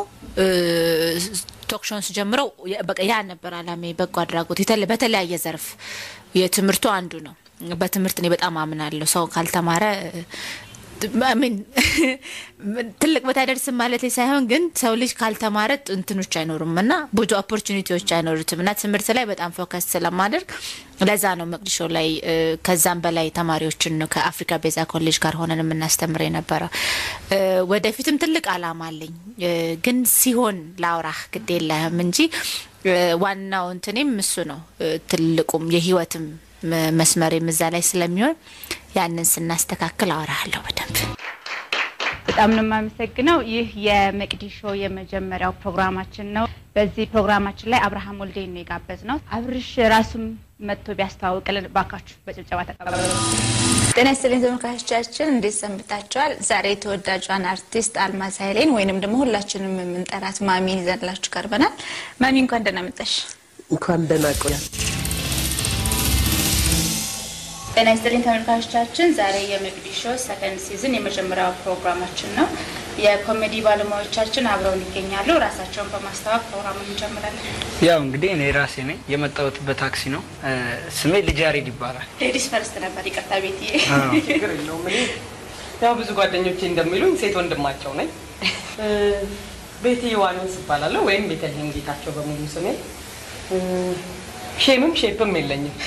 ቶክሾንስ ጀምረው በቃ ያ ነበር አላማዬ በጎ አድራጎት በተለያየ ዘርፍ የትምርቱ አንዱ ነው በትምርት ነው በጣም አምናለሁ ሰው ካልተማረ ማምን ትልቅ በታደርስ ማለት ሳይሆን ግን ሰው ልጅ ካልተማረ እንትኖች አይኖሩምና ብዙ ኦፖርቹኒቲዎች አይኖሩትምና ትምርት ላይ በጣም ፎከስ ስለማደርግ ለዛ ነው መቅዲሾ ላይ ከዛም በላይ ተማሪዎችን ነው ከአፍሪካ ቤዛ ኮሌጅ ጋር ሆነን የምናስተምረው ነበር ወደፊትም ትልቅ አላማ አለኝ ግን ሲሆን ላውራህ ግዴለህም እንጂ ዋናው እንትኔም እሱ ነው ትልቁም የህይወትም መስመር የምዛ ላይ ስለሚሆን ያንን ስናስተካክል አወራለሁ በደንብ በጣም ነው የማመሰግነው ይህ የመቅዲሾ የመጀመሪያው ፕሮግራማችን ነው በዚህ ፕሮግራማችን ላይ አብርሃም ወልዴን ነው የጋበዝነው አብርሽ ራሱም መጥቶ ቢያስተዋውቅልን ባካችሁ በጭብጨባ ተቀበሉ ጤና ይስጥልኝ ተመልካቾቻችን እንዴት ሰንብታችኋል ዛሬ ተወዳጇን አርቲስት አልማዝ ኃይሌን ወይንም ደግሞ ሁላችንም የምንጠራት ማሚን ይዘንላችሁ ቀርበናል ማሚ እንኳን ደህና መጣሽ እንኳን ደህና ቆያ ጤና ይስጥልኝ ተመልካቾቻችን ዛሬ የመቅዲሾ ሰከንድ ሲዝን የመጀመሪያው ፕሮግራማችን ነው የኮሜዲ ባለሙያዎቻችን አብረውን ይገኛሉ ራሳቸውን በማስተዋወቅ ፕሮግራሙን እንጀምራለን ያው እንግዲህ እኔ ራሴ ነኝ የመጣሁት በታክሲ ነው ስሜ ልጃሬድ ይባላል ሌዲስ ፈርስት ነበር ይቅርታ ቤትዬ ችግር የለውም እኔ ያው ብዙ ጓደኞቼ እንደሚሉኝ ሴት ወንድማቸው ነኝ ቤቴ ዮሐንስ ይባላል ወይም ቤተልሔም ጌታቸው በሙሉ ስሜ ሼምም ሼፕም የለኝም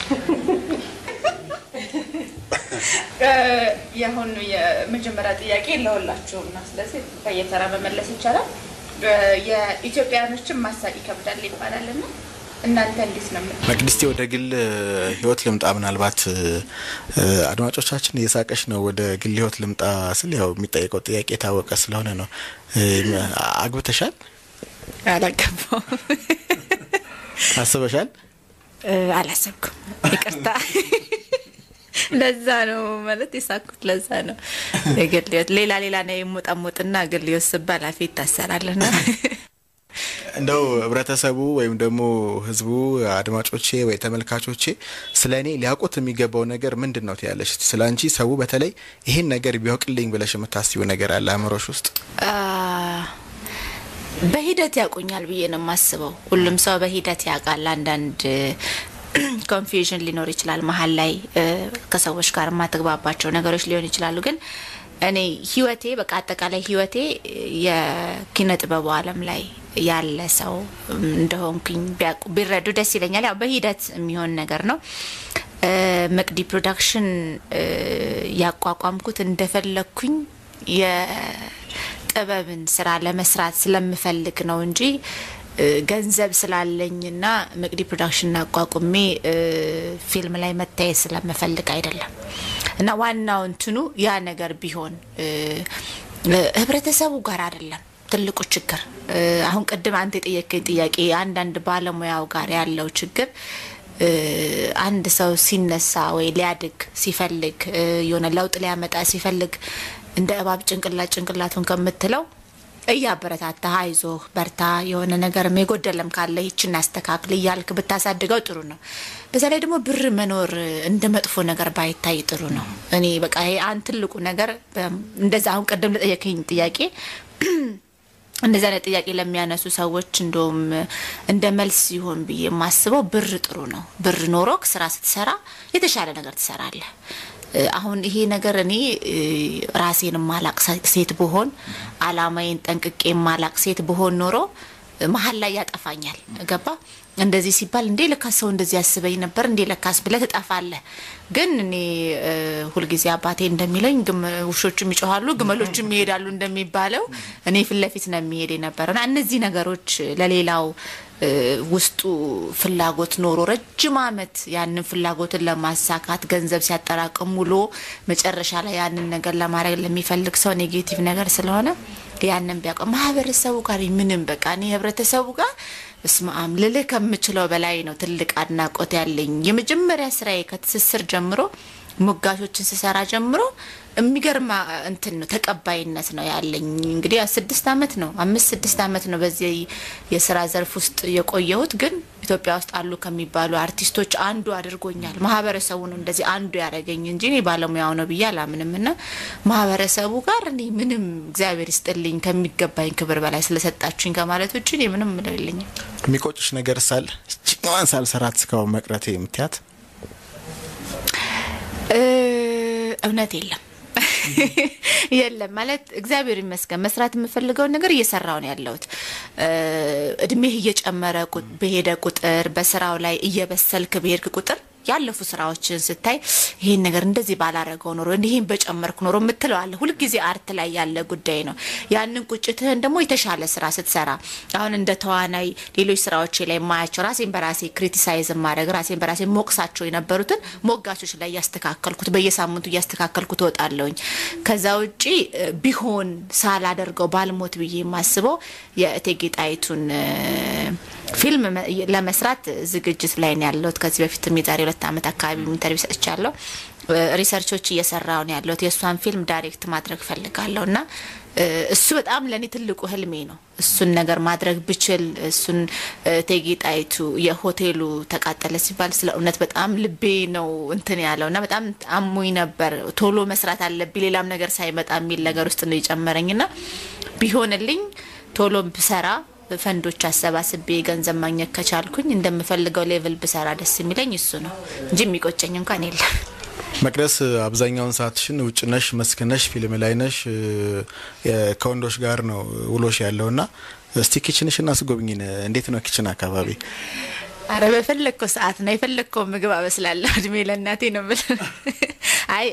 ያሁን የመጀመሪያ ጥያቄ ለሁላችሁም ነው ስለዚህ በየተራ መመለስ ይቻላል የኢትዮጵያኖችን ማሳቂ ይከብዳል ይባላልና እናንተ እንዴት ነው? መቅድስቴ ወደ ግል ህይወት ልምጣ። ምናልባት አድማጮቻችን እየሳቀሽ ነው። ወደ ግል ህይወት ልምጣ ስል ያው የሚጠይቀው ጥያቄ ታወቀ ስለሆነ ነው። አግብተሻል? አላገባም። አስበሻል? አላሰብኩም። ይቅርታ። ለዛ ነው ማለት የሳኩት። ለዛ ነው የግል ህይወት ሌላ ነው የሞጣሞጥና ግል ህይወት ሲባል አፌ ይታሰራልና እንደው ህብረተሰቡ ወይም ደግሞ ህዝቡ አድማጮቼ ወይ ተመልካቾቼ ስለኔ ሊያውቁት የሚገባው ነገር ምንድነው ትያለሽ? ስላንቺ ሰው በተለይ ይሄን ነገር ቢያውቅልኝ ብለሽ የምታስቢው ነገር አለ አእምሮሽ ውስጥ? በሂደት ያውቁኛል ብዬ ነው የማስበው። ሁሉም ሰው በሂደት ያውቃል። አንዳንድ ኮንፊውዥን ሊኖር ይችላል መሀል ላይ ከሰዎች ጋር ማተግባባቸው ነገሮች ሊሆን ይችላሉ። ግን እኔ ህይወቴ በቃ አጠቃላይ ህይወቴ የኪነ ጥበብ ዓለም ላይ ያለ ሰው እንደሆንኩኝ ቢረዱ ደስ ይለኛል። ያው በሂደት የሚሆን ነገር ነው። መቅዲ ፕሮዳክሽን ያቋቋምኩት እንደፈለኩኝ የጥበብን ስራ ለመስራት ስለምፈልግ ነው እንጂ ገንዘብ ስላለኝና መቅዲ ፕሮዳክሽን አቋቁሜ ፊልም ላይ መታየት ስለምፈልግ አይደለም። እና ዋናው እንትኑ ያ ነገር ቢሆን ህብረተሰቡ ጋር አይደለም ትልቁ ችግር። አሁን ቀደም አንተ የጠየቀኝ ጥያቄ አንዳንድ ባለሙያው ጋር ያለው ችግር አንድ ሰው ሲነሳ ወይ ሊያድግ ሲፈልግ የሆነ ለውጥ ሊያመጣ ሲፈልግ እንደ እባብ ጭንቅላቱን ከምትለው እያበረታታ አይዞህ በርታ የሆነ ነገር የጎደለም ካለ ይችን አስተካክል እያልክ ብታሳድገው ጥሩ ነው። በዛ ላይ ደግሞ ብር መኖር እንደ መጥፎ ነገር ባይታይ ጥሩ ነው። እኔ በቃ ይሄ አንድ ትልቁ ነገር እንደዛ አሁን ቀደም ለጠየቀኝ ጥያቄ እንደዛ አይነት ጥያቄ ለሚያነሱ ሰዎች እንደውም እንደ መልስ ይሆን ብዬ ማስበው ብር ጥሩ ነው። ብር ኖሮክ ስራ ስትሰራ የተሻለ ነገር ትሰራለህ። አሁን ይሄ ነገር እኔ ራሴን ማላቅ ሴት ብሆን አላማዬን ጠንቅቄ ማላቅ ሴት ብሆን ኖሮ መሀል ላይ ያጠፋኛል። ገባ? እንደዚህ ሲባል እንዴ ለካስ ሰው እንደዚህ ያስበኝ ነበር እንዴ ለካስ ብለህ ትጠፋለህ። ግን እኔ ሁሉ ጊዜ አባቴ እንደሚለኝ ውሾችም ይጮሃሉ ግመሎችም ይሄዳሉ እንደሚባለው እኔ ፍለፊት ነው የሚሄድ የነበረና እነዚህ ነገሮች ለሌላው ውስጡ ፍላጎት ኖሮ ረጅም አመት ያንን ፍላጎትን ለማሳካት ገንዘብ ሲያጠራቅም ሙሉ መጨረሻ ላይ ያንን ነገር ለማድረግ ለሚፈልግ ሰው ኔጌቲቭ ነገር ስለሆነ ያንን ቢያቀ ማህበረሰቡ ጋር ምንም በቃ እኔ ህብረተሰቡ ጋር እስማም ልልህ ከምችለው በላይ ነው ትልቅ አድናቆት ያለኝ። የመጀመሪያ ስራዬ ከትስስር ጀምሮ ሙጋቾችን ሲሰራ ጀምሮ የሚገርም እንትን ነው ተቀባይነት ነው ያለኝ። እንግዲህ 6 አመት ነው 5-6 አመት ነው በዚህ የሥራ ዘርፍ ውስጥ የቆየሁት። ግን ኢትዮጵያ ውስጥ አሉ ከሚባሉ አርቲስቶች አንዱ አድርጎኛል ማህበረሰቡ ነው እንደዚህ አንዱ ያረጋኝ እንጂ እኔ ባለሙያው ነው ብዬ አላምንምና ማህበረሰቡ ጋር እኔ ምንም እግዚአብሔር ይስጥልኝ ከሚገባኝ ክብር በላይ ስለሰጣችሁኝ ከማለት ውጪ እኔ ምንም ምንም የሚቆጭሽ ነገር ሳል ጭንዋን ሳልሰራት ስካው መቅረቴ የምትያት እውነት የለም ማለት እግዚአብሔር ይመስገን መስራት የምፈልገው ነገር እየሰራው ነው ያለሁት። እድሜህ እየጨመረ በሄደ ቁጥር በስራው ላይ እየበሰልክ በሄድክ ቁጥር ያለፉ ስራዎችን ስታይ ይሄን ነገር እንደዚህ ባላረገው ኖሮ እንዲህን በጨመርኩ ኖሮ ምትለው አለ። ሁሉ ጊዜ አርት ላይ ያለ ጉዳይ ነው። ያንን ቁጭትህን ደግሞ የተሻለ ስራ ስትሰራ አሁን እንደ ተዋናይ ሌሎች ስራዎች ላይ ማያቸው ራሴን በራሴ ክሪቲሳይዝ ማድረግ ራሴን በራሴ ሞቅሳቸው የነበሩትን ሞጋቾች ላይ ያስተካከልኩት በየሳምንቱ ያስተካከልኩት ወጣለውኝ። ከዛ ውጪ ቢሆን ሳላደርገው ባልሞት ብዬ ማስበው የእቴጌ ጣይቱን ፊልም ለመስራት ዝግጅት ላይ ነው ያለሁት። ከዚህ በፊት የዛሬ 2 አመት አካባቢ ኢንተርቪው ሰጥቻለሁ። ሪሰርቾች እየሰራው ነው ያለሁት። የሷን ፊልም ዳይሬክት ማድረግ ፈልጋለሁና እሱ በጣም ለኔ ትልቁ ህልሜ ነው። እሱን ነገር ማድረግ ብችል እሱን እቴጌ ጣይቱ የሆቴሉ ተቃጠለ ሲባል ስለ እውነት በጣም ልቤ ነው እንትን ያለውና በጣም አሞኝ ነበር። ቶሎ መስራት አለብኝ ሌላም ነገር ሳይመጣ የሚል ነገር ውስጥ ነው የጨመረኝና ቢሆንልኝ ቶሎ ብሰራ ፈንዶች አሰባስቤ ገንዘብ ማግኘት ከቻልኩኝ እንደምፈልገው ሌቭል ብሰራ ደስ የሚለኝ እሱ ነው እንጂ የሚቆጨኝ እንኳን የለም። መቅደስ አብዛኛውን ሰዓትሽን ውጭ ነሽ መስከነሽ ፊልም ላይ ነሽ ከወንዶች ጋር ነው ውሎሽ ያለውና እስቲ ኪችንሽና አስጎብኝን እንዴት ነው ኪችን አካባቢ? አረ በፈለኩ ሰዓት ነው የፈለኩ ምግብ አበስላለሁ። እድሜ ለእናቴ ነው ብል አይ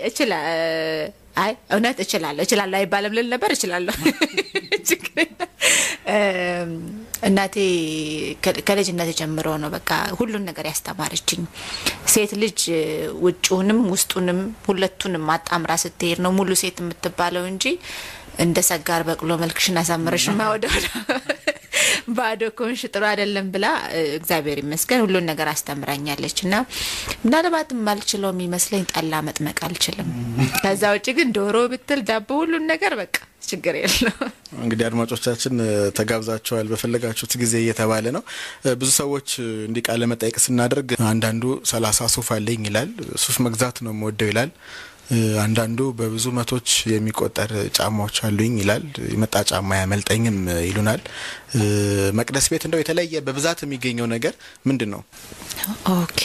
እውነት እችላለሁ አይባልም ልል ነበር እችላለሁ። እናቴ ከልጅነቴ ጀምሮ ነው በቃ ሁሉን ነገር ያስተማረችኝ። ሴት ልጅ ውጭውንም ውስጡንም ሁለቱንም አጣምራ ስትሄድ ነው ሙሉ ሴት የምትባለው እንጂ እንደ ሰጋር በቅሎ መልክሽን አሳምረሽ ማወደው ባዶ ኮንሽ ጥሩ አይደለም ብላ እግዚአብሔር ይመስገን ሁሉን ነገር አስተምራኛለችና ምናልባት ማልችለው የሚመስለኝ ጠላ መጥመቅ አልችልም። ከዛ ውጪ ግን ዶሮ ብትል ዳቦ ሁሉን ነገር በቃ ችግር የለው። እንግዲህ አድማጮቻችን ተጋብዛቸዋል በፈለጋችሁት ጊዜ እየተባለ ነው። ብዙ ሰዎች እንዲቃለ መጠይቅ ስናደርግ አንዳንዱ 30 ሱፍ አለኝ ይላል፣ ሱፍ መግዛት ነው የምወደው ይላል። አንዳንዱ በብዙ መቶች የሚቆጠር ጫማዎች አሉኝ ይላል፣ የመጣ ጫማ ያመልጠኝም ይሉናል። መቅደስ ቤት እንደው የተለየ በብዛት የሚገኘው ነገር ምንድነው? ኦኬ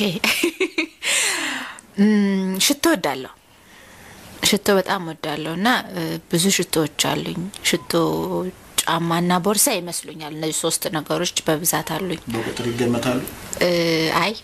ሽቶ ወዳለሁ። ሽቶ በጣም ወዳለሁና ብዙ ሽቶዎች አሉኝ። ሽቶ ጫማና ቦርሳ ይመስሉኛል። እነዚህ ሶስት ነገሮች በብዛት አሉኝ። በቁጥር ይገመታሉ? አይ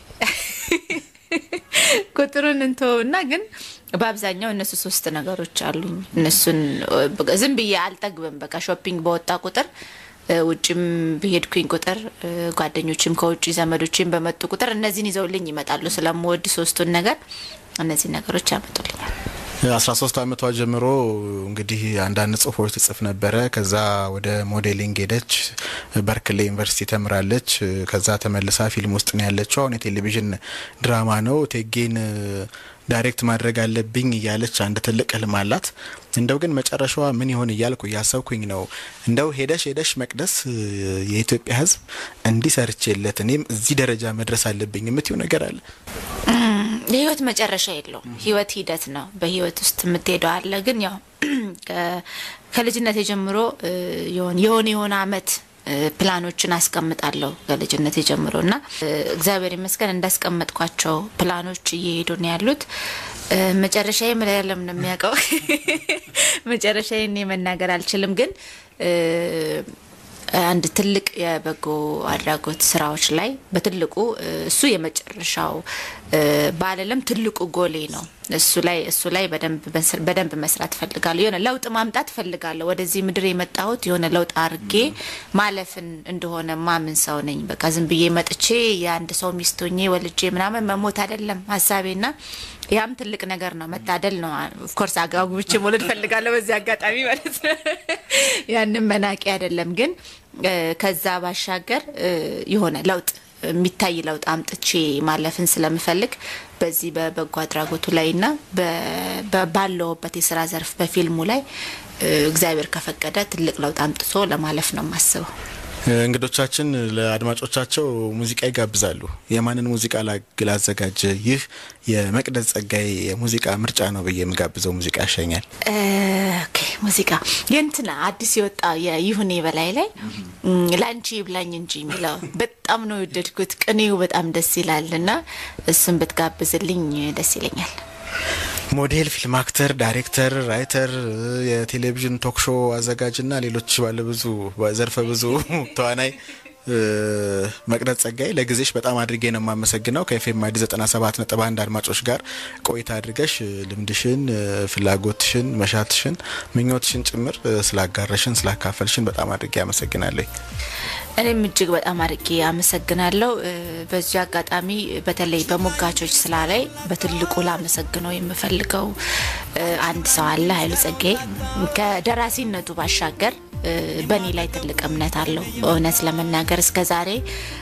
ቁጥሩን እንተውና ግን በአብዛኛው እነሱ ሶስት ነገሮች አሉኝ። እነሱን ዝም ብዬ አልጠግብም። በቃ ሾፒንግ በወጣ ቁጥር ውጭም በሄድኩኝ ቁጥር ጓደኞችም ከውጭ ዘመዶችም በመጡ ቁጥር እነዚህን ይዘውልኝ ይመጣሉ። ስለምወድ ሶስቱን ነገር እነዚህ ነገሮች ያመጡልኛል። 13 አመቷ ጀምሮ እንግዲህ አንዳንድ ጽሁፎች ትጽፍ ነበር። ከዛ ወደ ሞዴሊንግ ሄደች። በርክሌ ዩኒቨርሲቲ ተምራለች። ከዛ ተመልሳ ፊልም ውስጥ ነው ያለችው። አሁን የቴሌቪዥን ድራማ ነው ቴጌን ዳይሬክት ማድረግ አለብኝ እያለች አንድ ትልቅ ህልም አላት። እንደው ግን መጨረሻዋ ምን ይሆን እያልኩ ያሰብኩኝ ነው። እንደው ሄደሽ መቅደስ የኢትዮጵያ ህዝብ እንዲሰርችለት እኔም እዚህ ደረጃ መድረስ አለብኝ የምትዩ ነገር አለ? የህይወት መጨረሻ የለው። ህይወት ሂደት ነው። በህይወት ውስጥ የምትሄደው አለ። ግን ያው ከልጅነት ጀምሮ የሆነ አመት ፕላኖችን አስቀምጣለሁ ከልጅነት ጀምሮና እግዚአብሔር ይመስገን እንዳስቀመጥኳቸው ፕላኖች እየሄዱ ነው ያሉት። መጨረሻዬ ምን ያለም ነው የሚያውቀው። መጨረሻዬ እኔ መናገር አልችልም። ግን አንድ ትልቅ የበጎ አድራጎት ስራዎች ላይ በትልቁ እሱ የመጨረሻው ባለለም ትልቁ ጎሌ ነው። እሱ ላይ በደንብ መስራት ፈልጋለሁ። የሆነ ለውጥ ማምጣት ፈልጋለሁ። ወደዚህ ምድር የመጣሁት የሆነ ለውጥ አርጌ ማለፍን እንደሆነ ማምን ሰው ነኝ። በቃ ዝም ብዬ መጥቼ የአንድ ሰው ሚስቶኜ ወልጄ ምናምን መሞት አይደለም ሐሳቤና ያም ትልቅ ነገር ነው። መታደል ነው። ኦፍ ኮርስ አጋጉብቼ ሞልድ ፈልጋለሁ በዚህ አጋጣሚ ማለት ነው። ያንን መናቂ አይደለም። ግን ከዛ ባሻገር የሆነ ለውጥ የሚታይ ለውጥ አምጥቼ ማለፍን ስለምፈልግ በዚህ በበጎ አድራጎቱ ላይና ባለውበት የሥራ ዘርፍ በፊልሙ ላይ እግዚአብሔር ከፈቀደ ትልቅ ለውጥ አምጥቶ ለማለፍ ነው ማስበው። እንግዶቻችን ለአድማጮቻቸው ሙዚቃ ይጋብዛሉ። የማንን ሙዚቃ ላዘጋጀ? ይህ የመቅደስ ጸጋዬ የሙዚቃ ምርጫ ነው ብዬ የምጋብዘው ሙዚቃ ያሸኛል። ኦኬ ሙዚቃ የእንትና አዲስ የወጣ የይሁኔ በላይ ላይ ላንቺ ይብላኝ እንጂ የሚለው በጣም ነው የወደድኩት። ቅኔው በጣም ደስ ይላልና እሱን ብትጋብዝልኝ ደስ ይለኛል። ሞዴል፣ ፊልም አክተር፣ ዳይሬክተር፣ ራይተር፣ የቴሌቪዥን ቶክ ሾው አዘጋጅና ሌሎች ባለብዙ ዘርፈ ብዙ ተዋናይ መቅደስ ጸጋዬ ለጊዜሽ በጣም አድርጌ ነው የማመሰግነው። ከኤፍኤም አዲስ 97.1 አድማጮች ጋር ቆይታ አድርገሽ ልምድሽን፣ ፍላጎትሽን፣ መሻትሽን፣ ምኞትሽን ጭምር ስላጋራሽን ስላካፈልሽን በጣም አድርጌ አመሰግናለሁ። እኔም እጅግ በጣም አድርጌ አመሰግናለሁ። በዚህ አጋጣሚ በተለይ በሞጋቾች ስላላይ በትልቁ ላመሰግነው የምፈልገው አንድ ሰው አለ። ኃይሉ ጸጋዬ ከደራሲነቱ ባሻገር በእኔ ላይ ትልቅ እምነት አለው። እውነት ለመናገር እስከዛሬ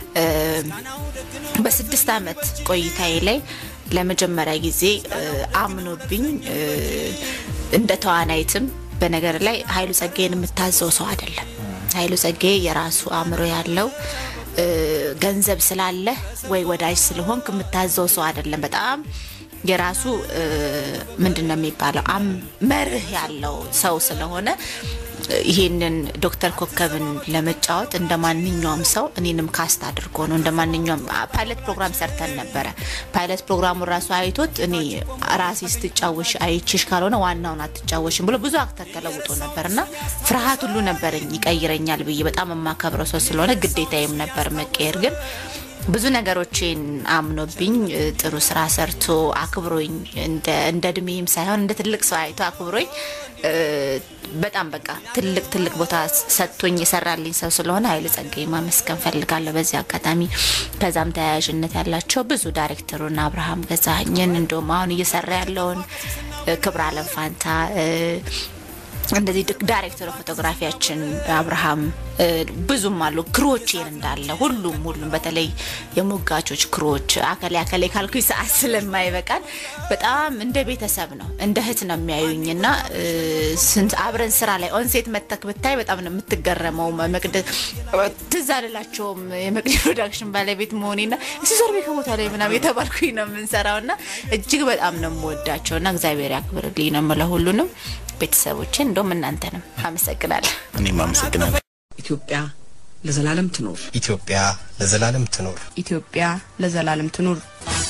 በ6 አመት ቆይታዬ ላይ ለመጀመሪያ ጊዜ አምኖብኝ እንደ ተዋናይትም በነገር ላይ ኃይሉ ጸጋዬን የምታዘው ሰው አይደለም። ኃይሉ ጸጋዬ የራሱ አእምሮ ያለው ገንዘብ ስላለ ወይ ወዳጅ ስለሆንክ የምታዘው ሰው አይደለም። በጣም የራሱ ምንድነው የሚባለው መርህ ያለው ሰው ስለሆነ ይሄንን ዶክተር ኮከብን ለመጫወት እንደማንኛውም ሰው እኔንም ካስት አድርጎ ነው። እንደማንኛውም ፓይለት ፕሮግራም ሰርተን ነበር። ፓይለት ፕሮግራሙ ራሱ አይቶት እኔ ራሴ ስትጫወሽ አይቺሽ ካልሆነ ዋናውን አትጫወሽም ብሎ ብዙ አክተር ተለውጦ ነበርና ፍርሃት ሁሉ ነበርኝ ይቀይረኛል ብዬ በጣም ማከብረው ሰው ስለሆነ ግዴታዬም ነበር መቀየር። ግን ብዙ ነገሮችን አምኖብኝ ጥሩ ስራ ሰርቶ አክብሮኝ እንደ እድሜም ሳይሆን እንደ ትልቅ ሰው አይቶ አክብሮኝ በጣም በቃ ትልቅ ቦታ ሰጥቶኝ የሰራልኝ ሰው ስለሆነ ኃይለ ጸጋዬ ማመስገን ፈልጋለሁ በዚህ አጋጣሚ። ከዛም ተያያዥነት ያላቸው ብዙ ዳይሬክተሩና አብርሃም ገዛኸኝን እንደውም አሁን እየሰራ ያለውን ክብረ ዓለም ፋንታ እንደዚህ ዳይሬክተር ፎቶግራፊያችን አብርሃም ብዙም አሉ ክሮቼን እንዳለ ሁሉም በተለይ የሙጋቾች ክሮች አከለ ካልኩኝ ሰዓት ስለማይበቃን በጣም እንደ ቤተሰብ ነው እንደ እህት ነው የሚያዩኝና ስንት አብረን ስራ ላይ ኦንሴት መተክ ብታይ በጣም ነው የምትገረመው። መቅደስ ትዛለላቸውም የመቅደስ ፕሮዳክሽን ባለቤት መሆኔና ሲሰርቤ ከቦታ ላይ ምናምን የተባልኩኝ ነው የምንሰራውና እጅግ በጣም ነው የምወዳቸውና እግዚአብሔር ያክብርልኝ ነው የምለው ሁሉንም ቤተሰቦችን እንደም እናንተንም አመሰግናለሁ። እኔም አመሰግናለሁ። ኢትዮጵያ ለዘላለም ትኖር። ኢትዮጵያ ለዘላለም ትኖር። ኢትዮጵያ ለዘላለም ትኖር።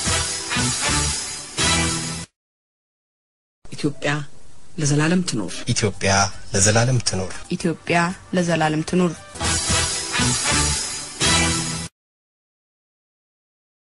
ኢትዮጵያ ለዘላለም ትኖር። ኢትዮጵያ ለዘላለም ትኖር። ኢትዮጵያ ለዘላለም ትኖር።